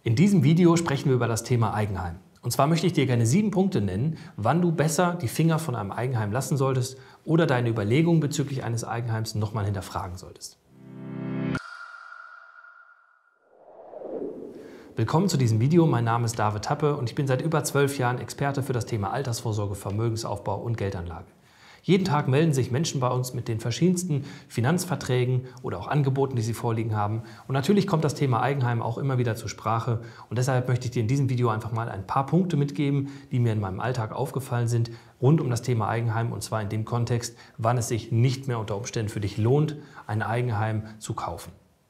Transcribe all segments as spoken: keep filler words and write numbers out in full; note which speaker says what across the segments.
Speaker 1: In diesem Video sprechen wir über das Thema Eigenheim. Und zwar möchte ich dir gerne sieben Punkte nennen, wann du besser die Finger von einem Eigenheim lassen solltest oder deine Überlegungen bezüglich eines Eigenheims nochmal hinterfragen solltest. Willkommen zu diesem Video. Mein Name ist David Tappe und ich bin seit über zwölf Jahren Experte für das Thema Altersvorsorge, Vermögensaufbau und Geldanlage. Jeden Tag melden sich Menschen bei uns mit den verschiedensten Finanzverträgen oder auch Angeboten, die sie vorliegen haben. Und natürlich kommt das Thema Eigenheim auch immer wieder zur Sprache. Und deshalb möchte ich dir in diesem Video einfach mal ein paar Punkte mitgeben, die mir in meinem Alltag aufgefallen sind, rund um das Thema Eigenheim. Und zwar in dem Kontext, wann es sich nicht mehr unter Umständen für dich lohnt, ein Eigenheim zu kaufen.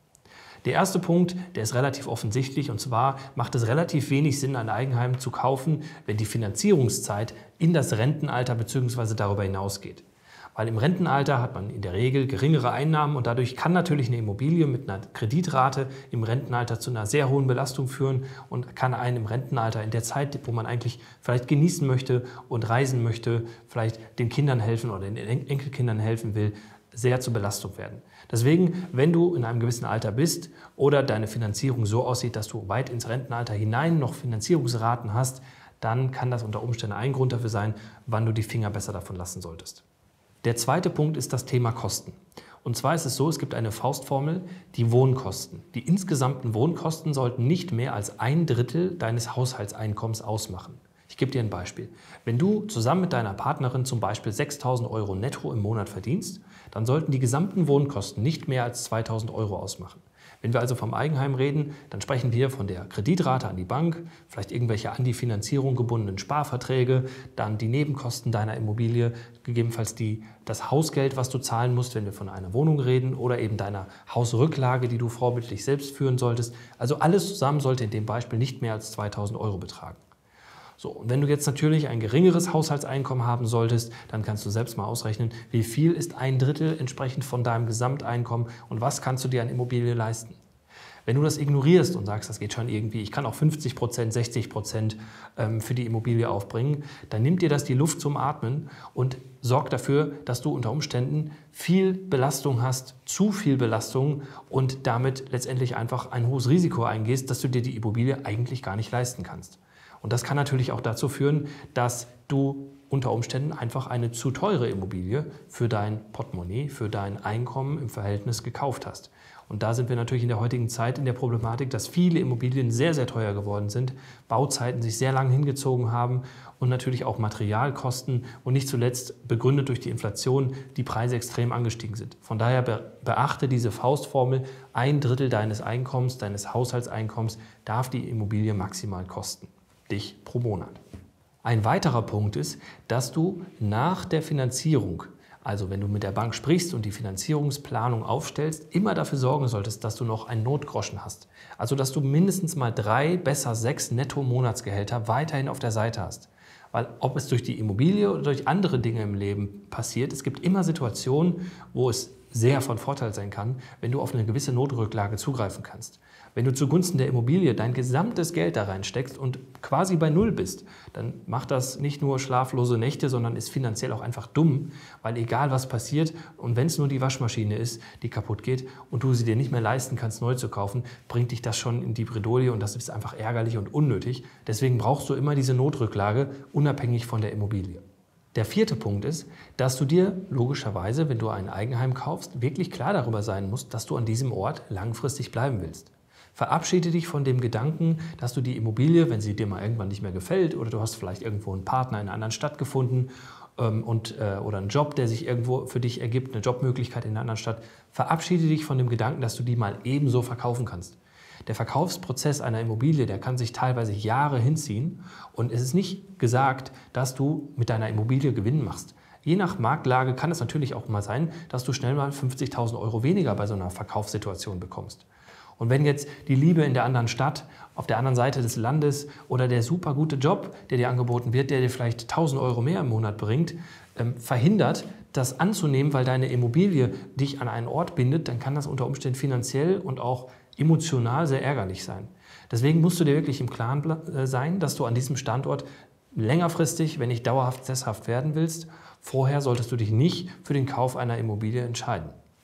Speaker 1: Der erste Punkt, der ist relativ offensichtlich, und zwar macht es relativ wenig Sinn, ein Eigenheim zu kaufen, wenn die Finanzierungszeit in das Rentenalter bzw. darüber hinausgeht. Weil im Rentenalter hat man in der Regel geringere Einnahmen und dadurch kann natürlich eine Immobilie mit einer Kreditrate im Rentenalter zu einer sehr hohen Belastung führen und kann einen im Rentenalter in der Zeit, wo man eigentlich vielleicht genießen möchte und reisen möchte, vielleicht den Kindern helfen oder den Enkelkindern helfen will, sehr zur Belastung werden. Deswegen, wenn du in einem gewissen Alter bist oder deine Finanzierung so aussieht, dass du weit ins Rentenalter hinein noch Finanzierungsraten hast, dann kann das unter Umständen ein Grund dafür sein, wann du die Finger besser davon lassen solltest. Der zweite Punkt ist das Thema Kosten. Und zwar ist es so, es gibt eine Faustformel, die Wohnkosten. Die insgesamten Wohnkosten sollten nicht mehr als ein Drittel deines Haushaltseinkommens ausmachen. Ich gebe dir ein Beispiel. Wenn du zusammen mit deiner Partnerin zum Beispiel sechstausend Euro netto im Monat verdienst, dann sollten die gesamten Wohnkosten nicht mehr als zweitausend Euro ausmachen. Wenn wir also vom Eigenheim reden, dann sprechen wir von der Kreditrate an die Bank, vielleicht irgendwelche an die Finanzierung gebundenen Sparverträge, dann die Nebenkosten deiner Immobilie, gegebenenfalls die, das Hausgeld, was du zahlen musst, wenn wir von einer Wohnung reden, oder eben deiner Hausrücklage, die du vorbildlich selbst führen solltest. Also alles zusammen sollte in dem Beispiel nicht mehr als zweitausend Euro betragen. So, und wenn du jetzt natürlich ein geringeres Haushaltseinkommen haben solltest, dann kannst du selbst mal ausrechnen, wie viel ist ein Drittel entsprechend von deinem Gesamteinkommen und was kannst du dir an Immobilie leisten. Wenn du das ignorierst und sagst, das geht schon irgendwie, ich kann auch fünfzig Prozent, sechzig Prozent für die Immobilie aufbringen, dann nimmt dir das die Luft zum Atmen und sorgt dafür, dass du unter Umständen viel Belastung hast, zu viel Belastung und damit letztendlich einfach ein hohes Risiko eingehst, dass du dir die Immobilie eigentlich gar nicht leisten kannst. Und das kann natürlich auch dazu führen, dass du unter Umständen einfach eine zu teure Immobilie für dein Portemonnaie, für dein Einkommen im Verhältnis gekauft hast. Und da sind wir natürlich in der heutigen Zeit in der Problematik, dass viele Immobilien sehr, sehr teuer geworden sind, Bauzeiten sich sehr lang hingezogen haben und natürlich auch Materialkosten und nicht zuletzt begründet durch die Inflation die Preise extrem angestiegen sind. Von daher beachte diese Faustformel, ein Drittel deines Einkommens, deines Haushaltseinkommens darf die Immobilie maximal kosten. Dich pro Monat. Ein weiterer Punkt ist, dass du nach der Finanzierung, also wenn du mit der Bank sprichst und die Finanzierungsplanung aufstellst, immer dafür sorgen solltest, dass du noch einen Notgroschen hast. Also dass du mindestens mal drei, besser sechs Netto-Monatsgehälter weiterhin auf der Seite hast. Weil ob es durch die Immobilie oder durch andere Dinge im Leben passiert, es gibt immer Situationen, wo es sehr von Vorteil sein kann, wenn du auf eine gewisse Notrücklage zugreifen kannst. Wenn du zugunsten der Immobilie dein gesamtes Geld da reinsteckst und quasi bei Null bist, dann macht das nicht nur schlaflose Nächte, sondern ist finanziell auch einfach dumm, weil egal was passiert und wenn es nur die Waschmaschine ist, die kaputt geht und du sie dir nicht mehr leisten kannst, neu zu kaufen, bringt dich das schon in die Bredouille und das ist einfach ärgerlich und unnötig. Deswegen brauchst du immer diese Notrücklage, unabhängig von der Immobilie. Der vierte Punkt ist, dass du dir logischerweise, wenn du ein Eigenheim kaufst, wirklich klar darüber sein musst, dass du an diesem Ort langfristig bleiben willst. Verabschiede dich von dem Gedanken, dass du die Immobilie, wenn sie dir mal irgendwann nicht mehr gefällt oder du hast vielleicht irgendwo einen Partner in einer anderen Stadt gefunden ähm, und, äh, oder einen Job, der sich irgendwo für dich ergibt, eine Jobmöglichkeit in einer anderen Stadt, verabschiede dich von dem Gedanken, dass du die mal ebenso verkaufen kannst. Der Verkaufsprozess einer Immobilie, der kann sich teilweise Jahre hinziehen und es ist nicht gesagt, dass du mit deiner Immobilie Gewinn machst. Je nach Marktlage kann es natürlich auch mal sein, dass du schnell mal fünfzigtausend Euro weniger bei so einer Verkaufssituation bekommst. Und wenn jetzt die Liebe in der anderen Stadt, auf der anderen Seite des Landes oder der super gute Job, der dir angeboten wird, der dir vielleicht tausend Euro mehr im Monat bringt, ähm, verhindert, das anzunehmen, weil deine Immobilie dich an einen Ort bindet, dann kann das unter Umständen finanziell und auch emotional sehr ärgerlich sein. Deswegen musst du dir wirklich im Klaren sein, dass du an diesem Standort längerfristig, wenn nicht dauerhaft sesshaft werden willst. Vorher solltest du dich nicht für den Kauf einer Immobilie entscheiden.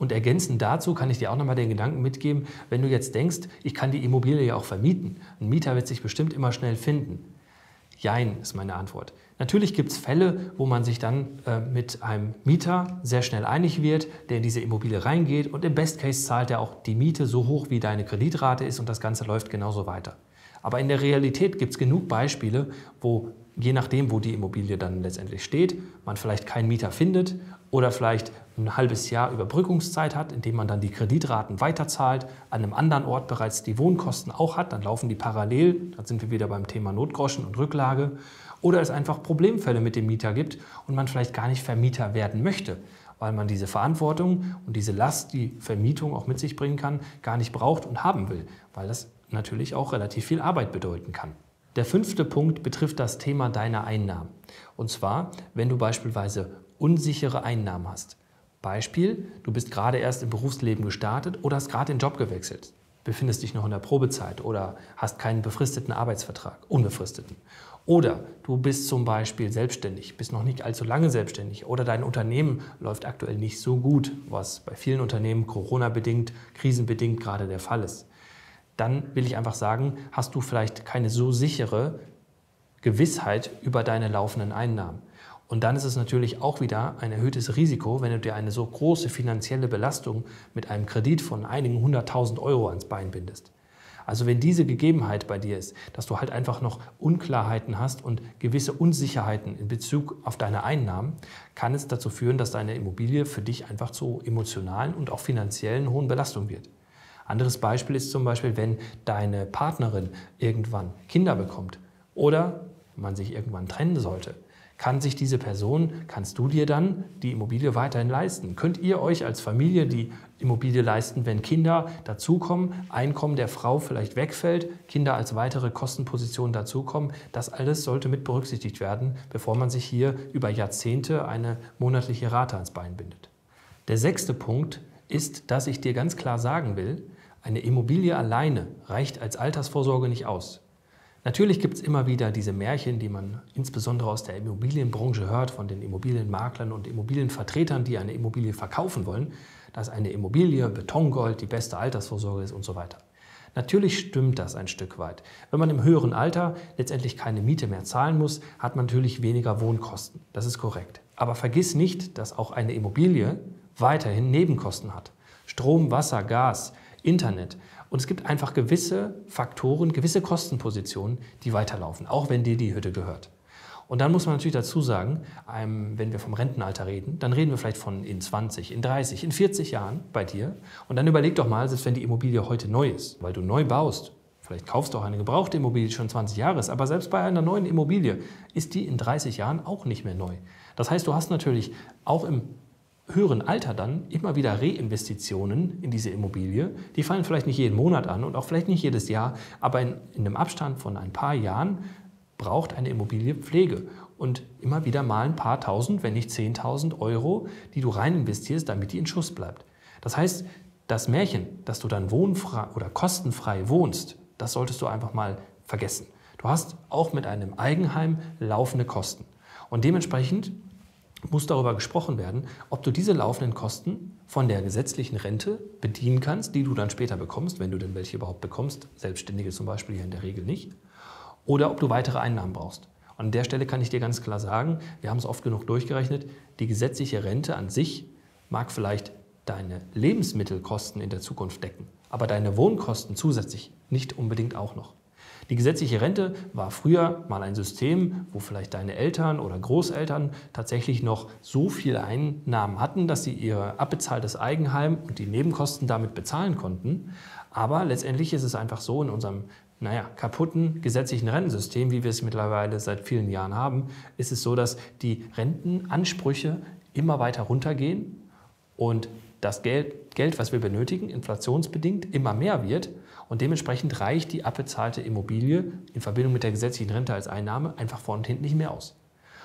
Speaker 1: Und ergänzend dazu kann ich dir auch nochmal den Gedanken mitgeben, wenn du jetzt denkst, ich kann die Immobilie ja auch vermieten. Ein Mieter wird sich bestimmt immer schnell finden. Jein, ist meine Antwort. Natürlich gibt es Fälle, wo man sich dann äh, mit einem Mieter sehr schnell einig wird, der in diese Immobilie reingeht und im Best Case zahlt er auch die Miete so hoch, wie deine Kreditrate ist und das Ganze läuft genauso weiter. Aber in der Realität gibt es genug Beispiele, wo je nachdem, wo die Immobilie dann letztendlich steht, man vielleicht keinen Mieter findet oder vielleicht ein halbes Jahr Überbrückungszeit hat, indem man dann die Kreditraten weiterzahlt, an einem anderen Ort bereits die Wohnkosten auch hat, dann laufen die parallel, dann sind wir wieder beim Thema Notgroschen und Rücklage, oder es einfach Problemfälle mit dem Mieter gibt und man vielleicht gar nicht Vermieter werden möchte, weil man diese Verantwortung und diese Last, die Vermietung auch mit sich bringen kann, gar nicht braucht und haben will, weil das natürlich auch relativ viel Arbeit bedeuten kann. Der fünfte Punkt betrifft das Thema deiner Einnahmen. Und zwar, wenn du beispielsweise unsichere Einnahmen hast. Beispiel, du bist gerade erst im Berufsleben gestartet oder hast gerade den Job gewechselt, befindest dich noch in der Probezeit oder hast keinen befristeten Arbeitsvertrag, unbefristeten. Oder du bist zum Beispiel selbstständig, bist noch nicht allzu lange selbstständig oder dein Unternehmen läuft aktuell nicht so gut, was bei vielen Unternehmen Corona-bedingt, krisenbedingt gerade der Fall ist. Dann will ich einfach sagen, hast du vielleicht keine so sichere Gewissheit über deine laufenden Einnahmen. Und dann ist es natürlich auch wieder ein erhöhtes Risiko, wenn du dir eine so große finanzielle Belastung mit einem Kredit von einigen hunderttausend Euro ans Bein bindest. Also wenn diese Gegebenheit bei dir ist, dass du halt einfach noch Unklarheiten hast und gewisse Unsicherheiten in Bezug auf deine Einnahmen, kann es dazu führen, dass deine Immobilie für dich einfach zu emotionalen und auch finanziellen hohen Belastung wird. Anderes Beispiel ist zum Beispiel, wenn deine Partnerin irgendwann Kinder bekommt oder man sich irgendwann trennen sollte. Kann sich diese Person, kannst du dir dann die Immobilie weiterhin leisten? Könnt ihr euch als Familie die Immobilie leisten, wenn Kinder dazukommen, Einkommen der Frau vielleicht wegfällt, Kinder als weitere Kostenposition dazukommen? Das alles sollte mit berücksichtigt werden, bevor man sich hier über Jahrzehnte eine monatliche Rate ans Bein bindet. Der sechste Punkt ist, dass ich dir ganz klar sagen will, eine Immobilie alleine reicht als Altersvorsorge nicht aus. Natürlich gibt es immer wieder diese Märchen, die man insbesondere aus der Immobilienbranche hört, von den Immobilienmaklern und Immobilienvertretern, die eine Immobilie verkaufen wollen, dass eine Immobilie, Betongold, die beste Altersvorsorge ist und so weiter. Natürlich stimmt das ein Stück weit. Wenn man im höheren Alter letztendlich keine Miete mehr zahlen muss, hat man natürlich weniger Wohnkosten. Das ist korrekt. Aber vergiss nicht, dass auch eine Immobilie weiterhin Nebenkosten hat. Strom, Wasser, Gas, Internet. Und es gibt einfach gewisse Faktoren, gewisse Kostenpositionen, die weiterlaufen, auch wenn dir die Hütte gehört. Und dann muss man natürlich dazu sagen, wenn wir vom Rentenalter reden, dann reden wir vielleicht von in zwanzig, in dreißig, in vierzig Jahren bei dir. Und dann überleg doch mal, selbst wenn die Immobilie heute neu ist, weil du neu baust, vielleicht kaufst du auch eine gebrauchte Immobilie, die schon zwanzig Jahre ist, aber selbst bei einer neuen Immobilie ist die in dreißig Jahren auch nicht mehr neu. Das heißt, du hast natürlich auch im höheren Alter dann immer wieder Reinvestitionen in diese Immobilie. Die fallen vielleicht nicht jeden Monat an und auch vielleicht nicht jedes Jahr, aber in, in einem Abstand von ein paar Jahren braucht eine Immobilie Pflege und immer wieder mal ein paar tausend, wenn nicht zehntausend Euro, die du rein investierst, damit die in Schuss bleibt. Das heißt, das Märchen, dass du dann wohnfrei oder kostenfrei wohnst, das solltest du einfach mal vergessen. Du hast auch mit einem Eigenheim laufende Kosten und dementsprechend muss darüber gesprochen werden, ob du diese laufenden Kosten von der gesetzlichen Rente bedienen kannst, die du dann später bekommst, wenn du denn welche überhaupt bekommst, Selbstständige zum Beispiel hier in der Regel nicht, oder ob du weitere Einnahmen brauchst. Und an der Stelle kann ich dir ganz klar sagen, wir haben es oft genug durchgerechnet, die gesetzliche Rente an sich mag vielleicht deine Lebensmittelkosten in der Zukunft decken, aber deine Wohnkosten zusätzlich nicht unbedingt auch noch. Die gesetzliche Rente war früher mal ein System, wo vielleicht deine Eltern oder Großeltern tatsächlich noch so viele Einnahmen hatten, dass sie ihr abbezahltes Eigenheim und die Nebenkosten damit bezahlen konnten. Aber letztendlich ist es einfach so in unserem naja, kaputten gesetzlichen Rentensystem, wie wir es mittlerweile seit vielen Jahren haben, ist es so, dass die Rentenansprüche immer weiter runtergehen und das Geld, Geld, was wir benötigen, inflationsbedingt immer mehr wird und dementsprechend reicht die abbezahlte Immobilie in Verbindung mit der gesetzlichen Rente als Einnahme einfach vorne und hinten nicht mehr aus.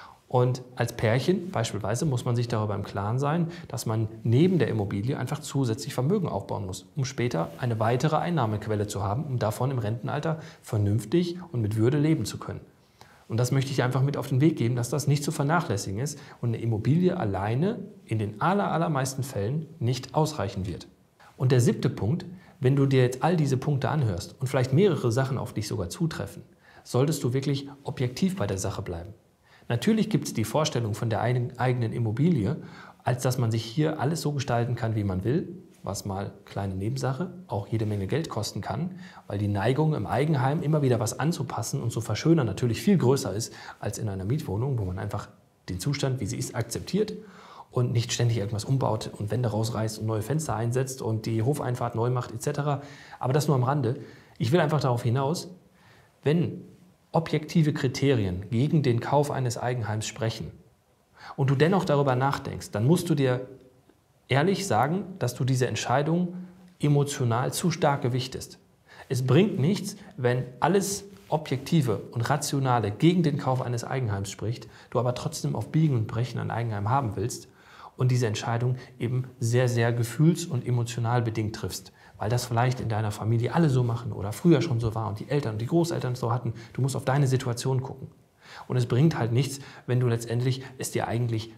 Speaker 1: Und als Pärchen beispielsweise muss man sich darüber im Klaren sein, dass man neben der Immobilie einfach zusätzlich Vermögen aufbauen muss, um später eine weitere Einnahmequelle zu haben, um davon im Rentenalter vernünftig und mit Würde leben zu können. Und das möchte ich einfach mit auf den Weg geben, dass das nicht zu vernachlässigen ist und eine Immobilie alleine in den aller, allermeisten Fällen nicht ausreichen wird. Und der siebte Punkt: Wenn du dir jetzt all diese Punkte anhörst und vielleicht mehrere Sachen auf dich sogar zutreffen, solltest du wirklich objektiv bei der Sache bleiben. Natürlich gibt es die Vorstellung von der eigenen Immobilie, als dass man sich hier alles so gestalten kann, wie man will, was mal, kleine Nebensache, auch jede Menge Geld kosten kann, weil die Neigung im Eigenheim, immer wieder was anzupassen und zu verschönern, natürlich viel größer ist als in einer Mietwohnung, wo man einfach den Zustand, wie sie ist, akzeptiert und nicht ständig irgendwas umbaut und Wände rausreißt und neue Fenster einsetzt und die Hofeinfahrt neu macht et cetera. Aber das nur am Rande. Ich will einfach darauf hinaus, wenn objektive Kriterien gegen den Kauf eines Eigenheims sprechen und du dennoch darüber nachdenkst, dann musst du dir ehrlich sagen, dass du diese Entscheidung emotional zu stark gewichtest. Es bringt nichts, wenn alles Objektive und Rationale gegen den Kauf eines Eigenheims spricht, du aber trotzdem auf Biegen und Brechen ein Eigenheim haben willst und diese Entscheidung eben sehr, sehr gefühls- und emotional bedingt triffst, weil das vielleicht in deiner Familie alle so machen oder früher schon so war und die Eltern und die Großeltern es so hatten. Du musst auf deine Situation gucken. Und es bringt halt nichts, wenn du letztendlich es dir eigentlich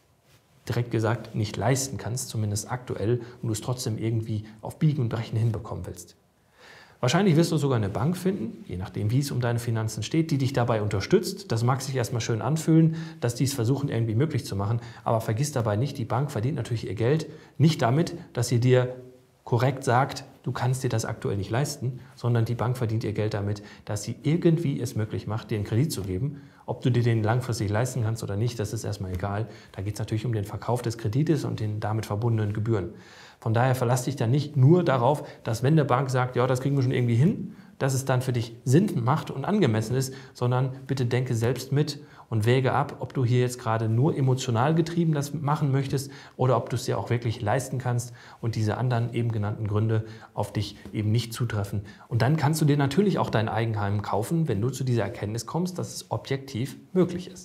Speaker 1: direkt gesagt nicht leisten kannst, zumindest aktuell, und du es trotzdem irgendwie auf Biegen und Brechen hinbekommen willst. Wahrscheinlich wirst du sogar eine Bank finden, je nachdem wie es um deine Finanzen steht, die dich dabei unterstützt. Das mag sich erstmal schön anfühlen, dass die es versuchen irgendwie möglich zu machen, aber vergiss dabei nicht, die Bank verdient natürlich ihr Geld nicht damit, dass sie dir korrekt sagt, du kannst dir das aktuell nicht leisten, sondern die Bank verdient ihr Geld damit, dass sie irgendwie es möglich macht, dir einen Kredit zu geben. Ob du dir den langfristig leisten kannst oder nicht, das ist erstmal egal. Da geht es natürlich um den Verkauf des Kredites und den damit verbundenen Gebühren. Von daher verlass dich dann nicht nur darauf, dass wenn eine Bank sagt, ja, das kriegen wir schon irgendwie hin, dass es dann für dich Sinn macht und angemessen ist, sondern bitte denke selbst mit und wäge ab, ob du hier jetzt gerade nur emotional getrieben das machen möchtest oder ob du es dir auch wirklich leisten kannst und diese anderen eben genannten Gründe auf dich eben nicht zutreffen. Und dann kannst du dir natürlich auch dein Eigenheim kaufen, wenn du zu dieser Erkenntnis kommst, dass es objektiv möglich ist.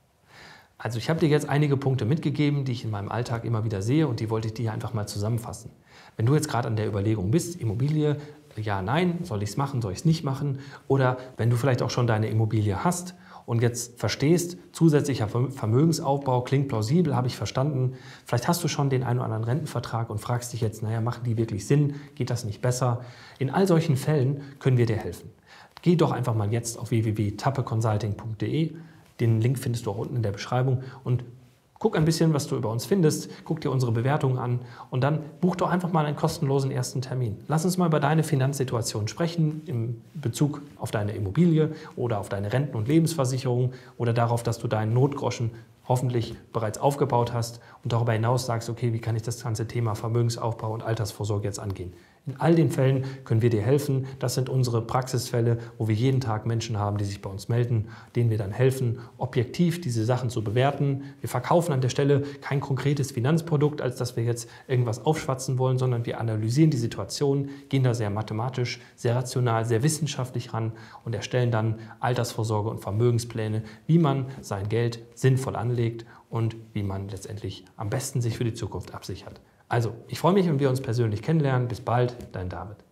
Speaker 1: Also ich habe dir jetzt einige Punkte mitgegeben, die ich in meinem Alltag immer wieder sehe und die wollte ich dir hier einfach mal zusammenfassen. Wenn du jetzt gerade an der Überlegung bist, Immobilie, ja, nein, soll ich es machen, soll ich es nicht machen? Oder wenn du vielleicht auch schon deine Immobilie hast und jetzt verstehst, zusätzlicher Vermögensaufbau klingt plausibel, habe ich verstanden. Vielleicht hast du schon den einen oder anderen Rentenvertrag und fragst dich jetzt, naja, machen die wirklich Sinn? Geht das nicht besser? In all solchen Fällen können wir dir helfen. Geh doch einfach mal jetzt auf w w w punkt tappe consulting punkt de. Den Link findest du auch unten in der Beschreibung und guck ein bisschen, was du über uns findest, guck dir unsere Bewertungen an und dann buch doch einfach mal einen kostenlosen ersten Termin. Lass uns mal über deine Finanzsituation sprechen in Bezug auf deine Immobilie oder auf deine Renten- und Lebensversicherung oder darauf, dass du deinen Notgroschen hoffentlich bereits aufgebaut hast und darüber hinaus sagst, okay, wie kann ich das ganze Thema Vermögensaufbau und Altersvorsorge jetzt angehen? In all den Fällen können wir dir helfen. Das sind unsere Praxisfälle, wo wir jeden Tag Menschen haben, die sich bei uns melden, denen wir dann helfen, objektiv diese Sachen zu bewerten. Wir verkaufen an der Stelle kein konkretes Finanzprodukt, als dass wir jetzt irgendwas aufschwatzen wollen, sondern wir analysieren die Situation, gehen da sehr mathematisch, sehr rational, sehr wissenschaftlich ran und erstellen dann Altersvorsorge und Vermögenspläne, wie man sein Geld sinnvoll anlegt und wie man letztendlich am besten sich für die Zukunft absichert. Also, ich freue mich, wenn wir uns persönlich kennenlernen. Bis bald, dein David.